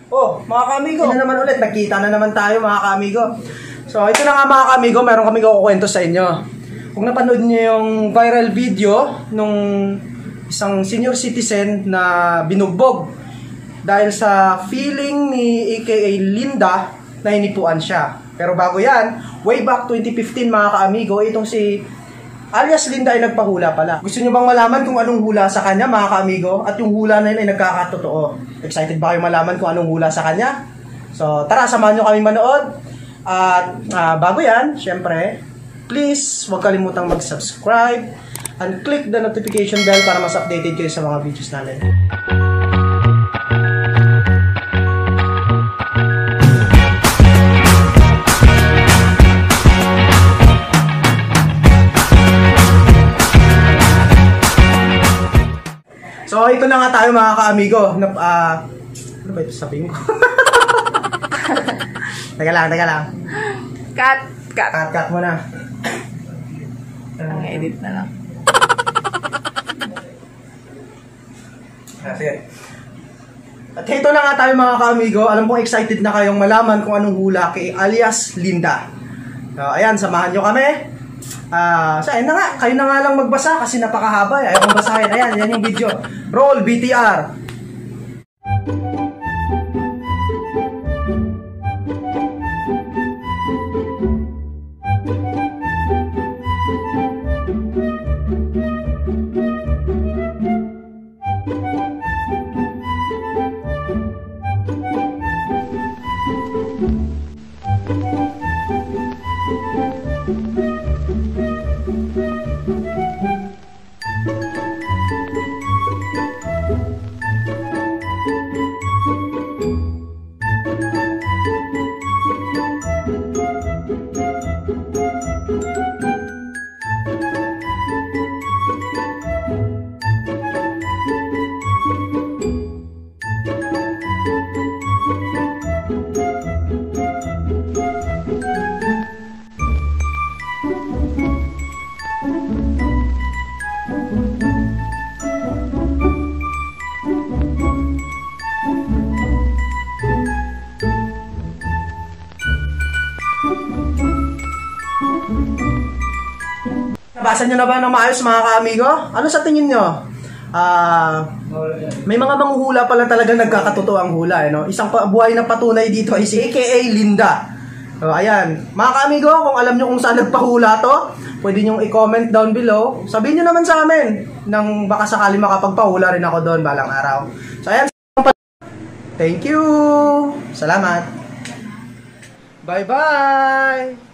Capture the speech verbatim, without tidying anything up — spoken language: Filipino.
Oh, mga ka-amigo, ito na naman ulit, nagkita na naman tayo mga ka-amigo. So, ito na nga mga ka-amigo, meron kami kukwento sa inyo. Kung napanood niyo yung viral video nung isang senior citizen na binugbog dahil sa feeling ni A K A Linda na hinipuan siya. Pero bago yan, way back twenty fifteen mga ka-amigo, itong si alias Linda ay nagpahula pala. Gusto nyo bang malaman kung anong hula sa kanya mga ka-amigo? At yung hula na yun ay nagkakatotoo. Excited ba kayo malaman kung anong hula sa kanya? So tara, samahan nyo kami manood. At uh, bago yan, syempre, please huwag kalimutang mag-subscribe and click the notification bell para mas updated kayo sa mga videos namin. So, ito na nga tayo mga ka-amigo. Na, uh, ano ba ito sabihin ko? Teka lang, teka lang. Cut, cut. Cut, cut mo na. Ang uh, edit na lang. Ah, sige. At ito na nga tayo mga ka-amigo. Alam kong excited na kayong malaman kung anong hula kay alias Linda. So, ayan, samahan nyo kami. Ah, uh, so ayun na nga, kayo na nga lang magbasa kasi napakahaba. Ayaw kong basahin. Ayan, yan yung video. Roll B T R. Nabasa nyo na ba ng maayos mga ka-amigo? Ano sa tingin nyo? Uh, may mga manghuhula pala talagang nagkakatotoo ang hula. Eh, no? Isang buhay na patunay dito ay si A K A Linda. So, ayan. Mga ka-amigo, kung alam nyo kung saan nagpahula to, pwede nyo i-comment down below. Sabihin nyo naman sa amin nang baka sakali makapagpahula rin ako doon balang araw. So, ayan. Thank you! Salamat! Bye-bye!